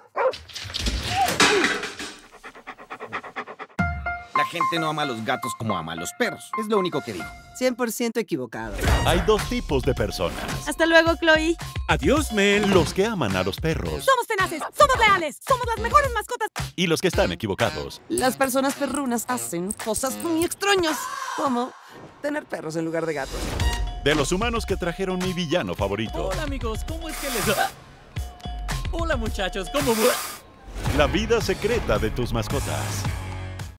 La gente no ama a los gatos como ama a los perros. Es lo único que digo. 100% equivocado. Hay dos tipos de personas. Hasta luego, Chloe. Adiós, Mel. Los que aman a los perros Somos tenaces, somos leales, somos las mejores mascotas. y los que están equivocados. Las personas perrunas hacen cosas muy extrañas, como tener perros en lugar de gatos. De los humanos que trajeron mi villano favorito. Hola, amigos. ¿Cómo es que les... Hola, muchachos. ¿Cómo... La vida secreta de tus mascotas.